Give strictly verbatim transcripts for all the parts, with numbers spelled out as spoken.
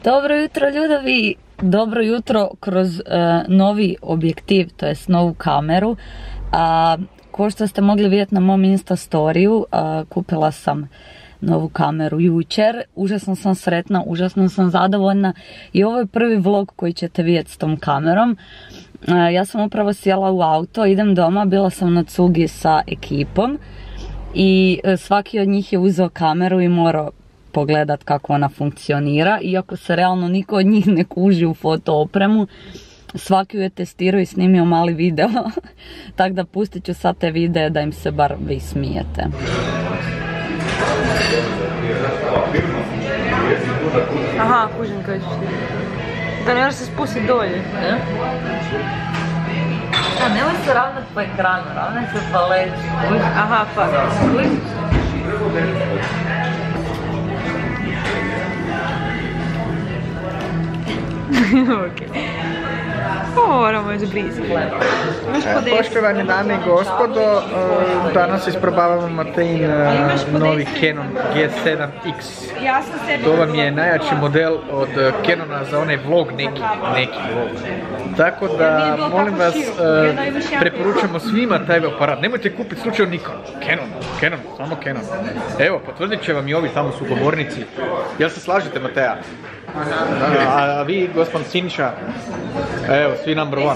Dobro jutro ljudovi, dobro jutro kroz uh, novi objektiv, to jest novu kameru. Uh, ko što ste mogli vidjeti na mom Insta storiju, uh, kupila sam novu kameru jučer. Užasno sam sretna, užasno sam zadovoljna i ovo je prvi vlog koji ćete vidjeti s tom kamerom. Uh, ja sam upravo sjela u auto, idem doma, bila sam na cugi sa ekipom i uh, svaki od njih je uzeo kameru i morao pogledat kako ona funkcionira, iako se realno niko od njih ne kuži u foto opremu. Svaki ju je testirao i snimio mali video, tako da pustit ću sad te videe da im se bar vi smijete. Aha, kužim kaj ćeš ti. Da ne moraš se spustiti dolje. E? A, nemoj se ravnat po ekranu, ravnaj se pa leći. Aha, pa. Ok. Moramo izbrisati. Poštovane dame i gospodo, danas isprobavamo Matejin novi Canon G sedam X. To vam je najjači model od Canona za onaj vlog neki, neki vlog. Tako da, molim vas, preporučujemo svima taj aparat. Nemojte kupiti slučajno Nikon. Canon, Canon, samo Canon. Evo, potvrdit će vam i ovi tamo su govornici. Jel se slažete, Mateja? A, a vi, gospodin Siniša, evo, svi number one.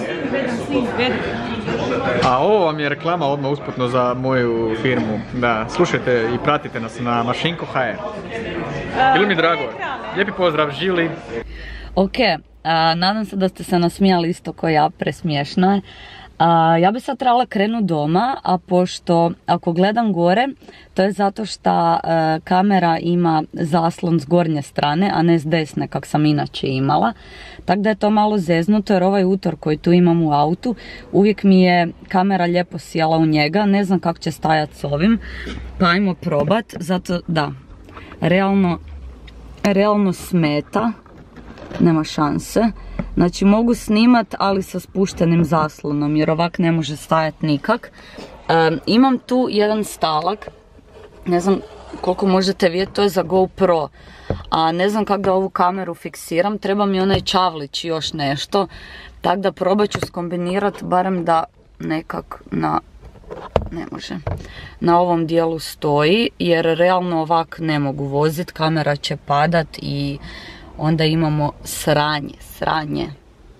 A ovo vam je reklama odmah usputno za moju firmu. Da, slušajte i pratite nas na Mašinko punto h r. Bilo mi drago. Lijepi pozdrav, Žili. Ok, a, nadam se da ste se nasmijali isto ko ja, presmiješno je. A, ja bi sad trebala krenut doma, a pošto ako gledam gore, to je zato što a, kamera ima zaslon s gornje strane, a ne s desne kak sam inače imala. Tako da je to malo zeznuto jer ovaj utor koji tu imam u autu, uvijek mi je kamera lijepo sjela u njega, ne znam kako će stajati s ovim, pa ajmo probat, zato da, realno, realno smeta, nema šanse. Znači mogu snimat, ali sa spuštenim zaslonom, jer ovak ne može stajati nikak. E, imam tu jedan stalak, ne znam koliko možete vidjeti, to je za GoPro. A ne znam kako da ovu kameru fiksiram, treba mi onaj čavlić i još nešto. Tako da probat ću skombinirati, barem da nekak na... ne može. Na ovom dijelu stoji, jer realno ovak ne mogu voziti, kamera će padat i... onda imamo sranje, sranje.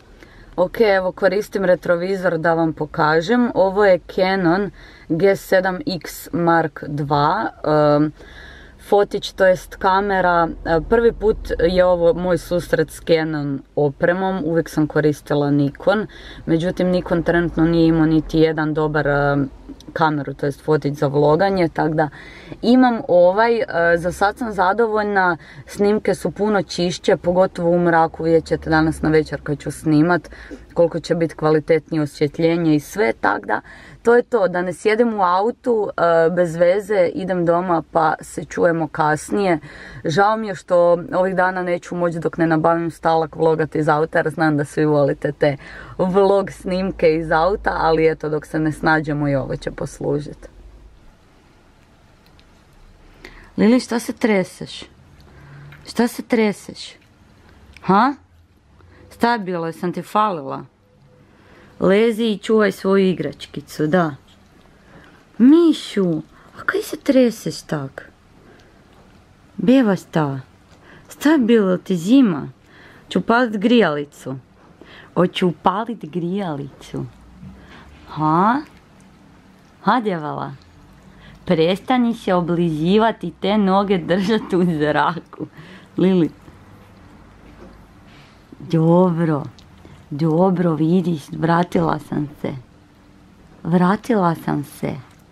Ok, evo koristim retrovizor da vam pokažem. Ovo je Canon G sedam X Mark dva. Um, fotić, to jest kamera. Prvi put je ovo moj susret s Canon opremom. Uvijek sam koristila Nikon. Međutim, Nikon trenutno nije imao niti jedan dobar um, kameru, to jest fotić za vloganje, tako da imam ovaj, za sad sam zadovoljna, snimke su puno čišće, pogotovo u mraku, vidjet ćete danas na večer kad ću snimat koliko će biti kvalitetnije osvjetljenje i sve, tako da to je to, da ne sjedem u autu bez veze, idem doma pa se čujemo kasnije. Žao mi je što ovih dana neću moći dok ne nabavim stalak vlogati iz auta, jer znam da svi volite te vlog snimke iz auta, ali eto dok se ne snađemo i ovo će poslužiti. Lili, šta se treseš? Šta se treseš? Ha? Šta je bilo? Jesam ti falila? Lezi i čuvaj svoju igračkicu, da. Mišu, a kaj se treseš tak? Beva sta. Šta je bilo ti zima? Ću upalit grijalicu. Hoću upalit grijalicu. Ha? Ha, djevala? Prestani se oblizivati, te noge držati u zraku. Lili. Dobro. Dobro, vidiš, vratila sam se. Vratila sam se.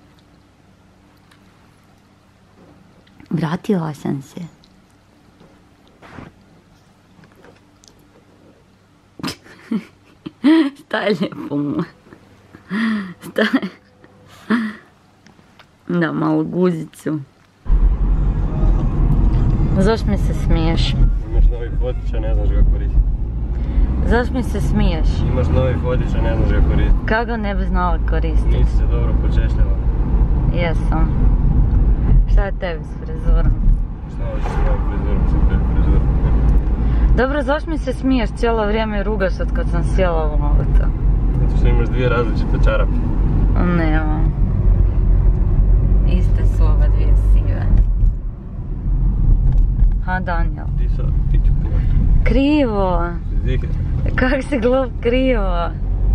Vratila sam se. Šta je lijepo mu? Šta je? Da, malo guzicu. Zašto mi se smiješ? Imaš novi fotić, a ne znaš ga koristiti. Zašto mi se smiješ? Imaš novi fotić, a ne znaš ga koristiti. Kako ga ne bi znala koristiti? Nisi se dobro počešljala. Jesam. Šta je tebi s frizurom? Šta hoćeš s mojom frizurom, sam tebi frizurom? Dobro, zašto mi se smiješ cijelo vrijeme i rugaš od kad sam sjela u auto? Zato što imaš dvije različite čarape. Nema. Iste su ove dvije sive. Ha, Daniel. Ti sad, ti ću pivati. Krivo. Zike. Kak si glup, krivo.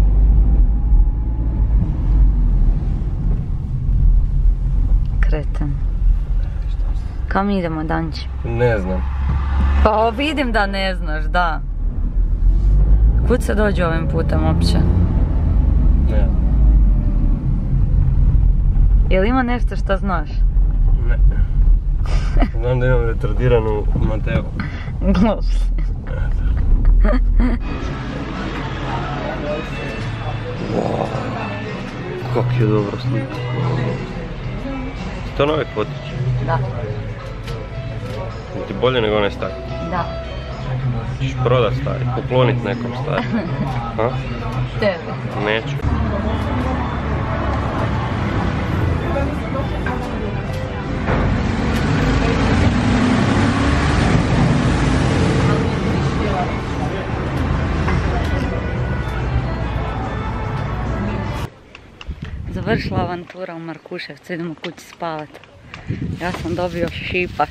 Kreten. Kam idemo, Danči? Ne znam. Pa vidim da ne znaš, da. Kud se dođe ovim putem uopće? Ne. Jel ima nešto što znaš? Ne. Znam da imam retardiranu Mateu. Glup si. Wow. Kak je dobro slika. To novi fotić? Da. Ti bolje nego onaj stari? Da. Ćeš prodat stari, poklonit nekom stari. Ha? Tebi. Neću. Završila avantura u Markuševcu, idemo kući spavat. Ja sam dobio šipak.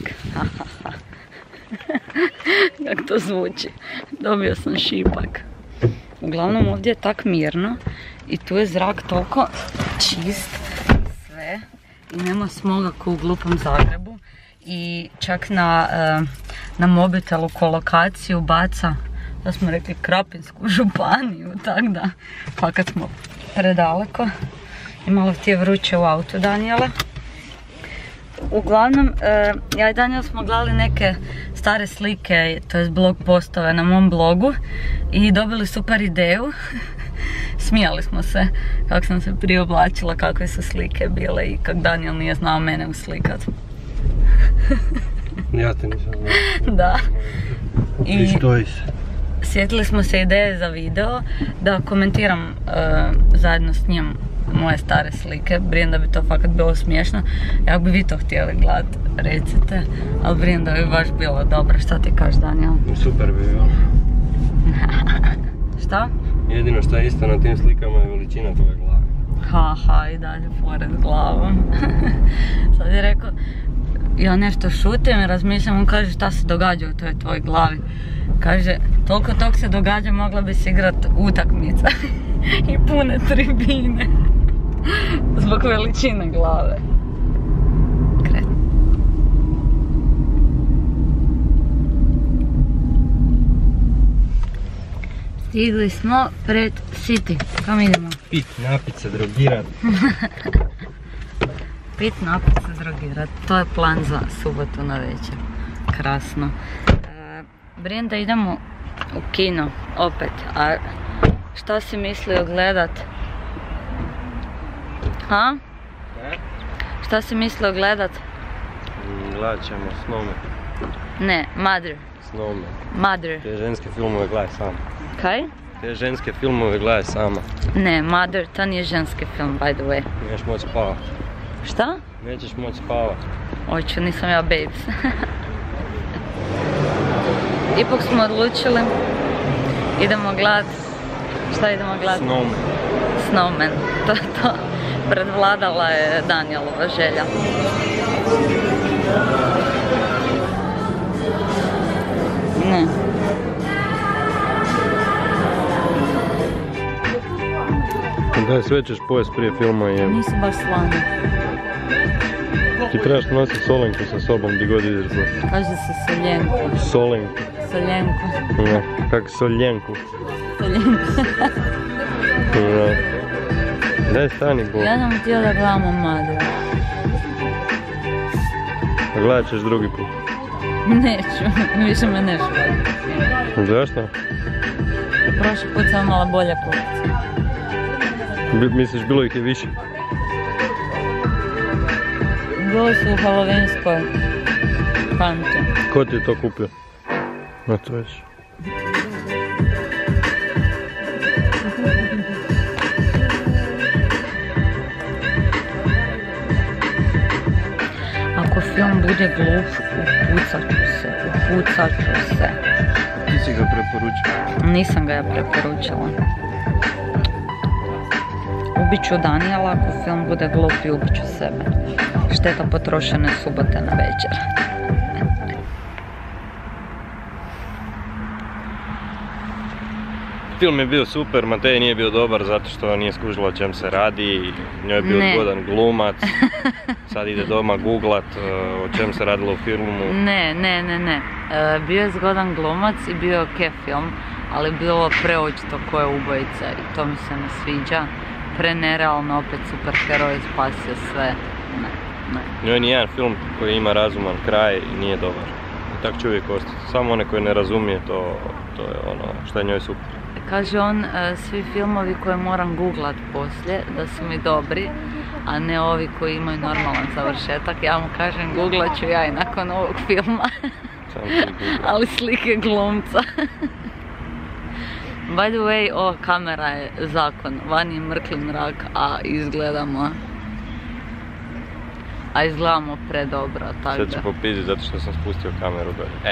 Kako to zvuči? Dobio sam šipak. Uglavnom ovdje je tak mirno i tu je zrak toliko čist, sve. I nema smoga ko u glupom Zagrebu. I čak na, na mobitelu kolokaciju baca, da smo rekli, Krapinsku županiju, tak da, pa kad smo predaleko. I malo ti je vruće u autu, Daniela. Uglavnom, ja i Daniel smo gledali neke stare slike, to je blog postove na mom blogu i dobili super ideju. Smijali smo se kako sam se prije oblačila, kakve su slike bile i kak Daniel nije znao mene uslikat. Ja te nisam znao. Da. I stoji se. Sjetili smo se ideje za video da komentiram uh, zajedno s njim moje stare slike. Brijem da bi to fakat bilo smiješno. Jak bi vi to htjeli gledat, recite. Ali brijem da bi baš bilo dobro. Šta ti kažeš, Daniel? Super bi bilo. Šta? Jedino što je isto na tim slikama je veličina tvoje glave. Ha ha, i dalje pored glavom. Sad je rekao, ja nešto šutim i razmišljam, on kaže šta se događa u toj tvojoj glavi. Kaže, toliko tog se događa, mogla bi se igrat utakmica i pune tribine. Zbog veličine glave. Kret. Stigli smo pred City. Kam idemo? Pit, napit se, drogirat. Pit, napit se, drogirat. To je plan za subotu na večer. Krasno. E, Brijem da idemo u kino opet. A šta si mislio gledat? Ha? Šta si mislio gledat? Gledat ćemo Snowman. Ne, Mother. Snowman. Mother. Te ženske filmove gledaj sama. Kaj? Te ženske filmove gledaj sama. Ne, Mother, to nije ženski film, by the way. Nećeš moći spavat. Šta? Nećeš moći spavat. Oću, nisam ja babes. Ipak smo odlučili. Idemo gledat. Šta idemo gledat? Snowman. Snowman. To je to. Predvladala je Danielova želja. Ne. Daj, sve ćeš pojest prije filma i... Nisu baš slane. Ti trebaš nositi solenku sa sobom gdje god ideš go. Kaže se soljenku. Solenku. Soljenku. Ne, kak soljenku. Soljenku. Ne. Daj stani bo. Ja sam htio da gledamo Mother. A gledat ćeš drugi put. Neću, više me ne švali. Zašto? Prošli put sam imala bolje kupice. Misliš, bilo ih je više? Bili su u halloweenskoj kanti. Ko ti je to kupio? Na to već. Ako film bude glup, upucat ću se, upucat ću se. Ti preporučio? Nisam ga ja preporučila. Ubit ću Danijela, ako film bude glup i ubit ću sebe. Šteta potrošene subote na večer. Film je bio super, Matej nije bio dobar zato što nije skužila o čem se radi, njoj je bio Ne. zgodan glumac, sad ide doma googlat uh, o čem se radilo u filmu. Ne, ne, ne, ne. E, bio je zgodan glumac i bio je okej film, ali bilo preočito ko je ubojica i to mi se ne sviđa. Prenerealno, opet superheroj spasio sve. Ne, ne. Njoj nijedan film koji ima razuman kraj nije dobar. I tak će uvijek ostati. Samo one koji ne razumije to, to je ono što je njoj super. Kaže on, e, svi filmovi koje moram googlat poslije, da su mi dobri, a ne ovi koji imaju normalan završetak. Ja mu kažem, googlat ću ja i nakon ovog filma, Samo ti googlat. ali slike glumca. By the way, ova kamera je zakon, van je mrkli mrak, a izgledamo... A izgledamo predobro, tako Sad da... ću popiziti zato što sam spustio kameru dolje. E.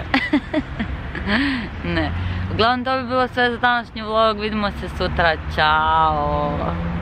Ne. Uglavnom, to bi bilo sve za današnji vlog, vidimo se sutra, čao!